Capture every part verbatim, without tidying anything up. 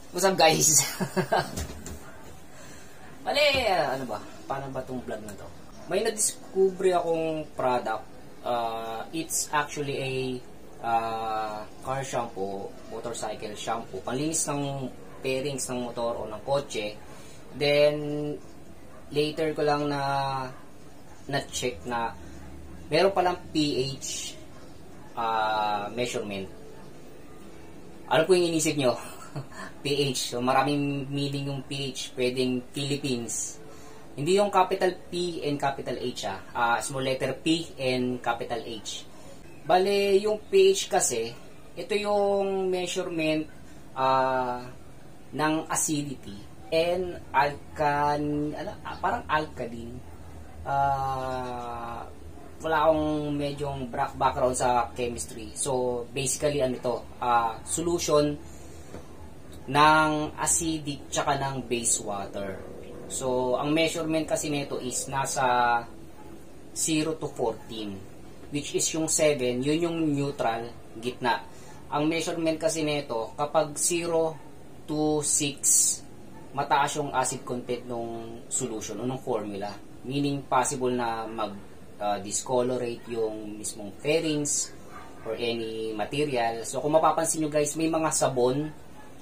What's up guys? Bale, ano ba? Paano ba itong vlog na to? May na-discover akong product. Uh, it's actually a uh, car shampoo, motorcycle shampoo. Panlinis ng pairings ng motor o ng kotse. Then, later ko lang na na-check na meron palang pH uh, measurement. Ano po yung inisip nyo? pH. So, maraming meaning yung pH. Pwedeng Philippines. Hindi yung capital P and capital H, ah. Uh, small letter P and capital H. Bale, yung pH kasi, ito yung measurement uh, ng acidity and alkan, ano, ah, parang alkaline. Uh, wala akong medyong background sa chemistry. So, basically, ano ito, uh, solution ng acidic tsaka ng base water. So, ang measurement kasi nito is nasa zero to fourteen, which is yung seven, yun yung neutral, gitna. Ang measurement kasi nito, kapag zero to six, mataas yung acid content ng solution o ng formula. Meaning, possible na mag uh, discolorate yung mismong fairings or any material. So, kung mapapansin nyo guys, may mga sabon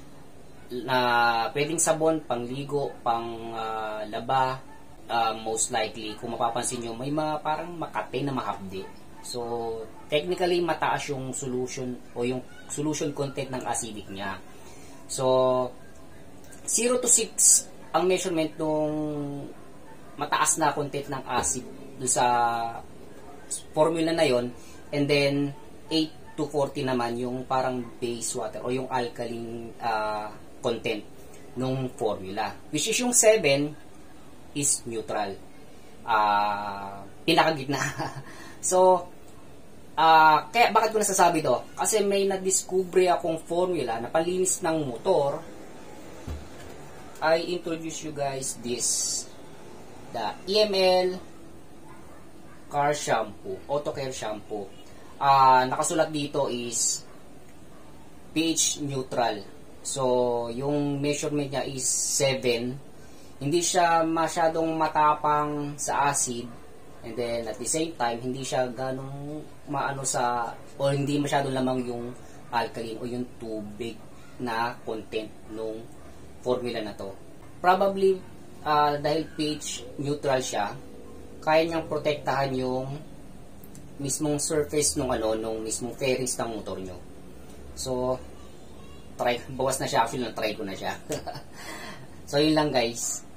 na pwedeng sabon, pangligo, pang uh, laba, uh, most likely, kung mapapansin nyo, may mga parang makate na mahapdi. So, technically, mataas yung solution o yung solution content ng acidic niya. So, zero to six ang measurement nung mataas na content ng acid doon sa formula na yon, and then eight to fourteen naman yung parang base water o yung alkaline uh, content nung formula, which is yung seven is neutral, uh, pinakagitna. So, uh, kaya bakit ko nasasabi to? Kasi may na-discover akong formula na palinis ng motor. I introduce you guys this, the E M L car shampoo, auto care shampoo. Uh, nakasulat dito is pH neutral. So, yung measurement niya is seven. Hindi siya masyadong matapang sa acid. And then, at the same time, hindi siya ganong maano sa, o hindi masyadong lamang yung alkaline o yung tubig na content nung formula na to. Probably, uh, dahil pH neutral siya, kaya niyang protektahan yung mismong surface nung ano, nung mismong fairings ng motor nyo. So, try, bawas na siya, actually na try ko na siya. So, yun lang guys.